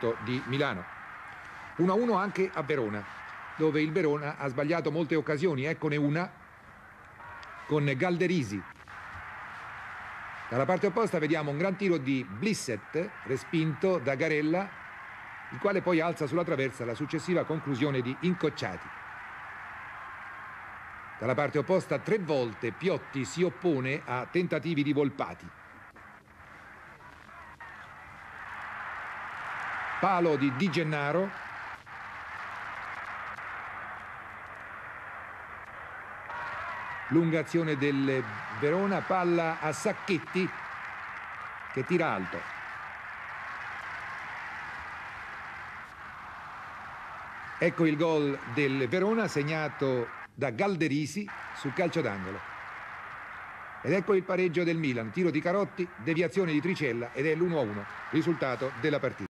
Porto di Milano. 1-1 anche a Verona, dove il Verona ha sbagliato molte occasioni. Eccone una con Galderisi. Dalla parte opposta vediamo un gran tiro di Blissett, respinto da Garella, il quale poi alza sulla traversa la successiva conclusione di Incocciati. Dalla parte opposta 3 volte Piotti si oppone a tentativi di Volpati. Palo di Di Gennaro. Lunga azione del Verona, palla a Sacchetti che tira alto. Ecco il gol del Verona segnato da Galderisi sul calcio d'angolo. Ed ecco il pareggio del Milan, tiro di Carotti, deviazione di Tricella ed è l'1-1, risultato della partita.